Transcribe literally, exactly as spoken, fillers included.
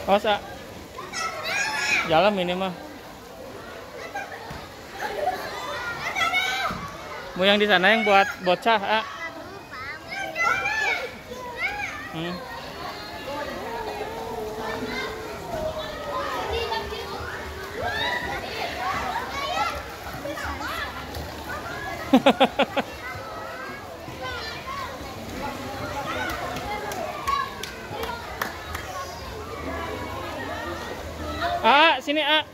Oh, sa jalan ini mah. Mau yang di sana yang buat bocah, ah. Hmm. Ah, sini, ah.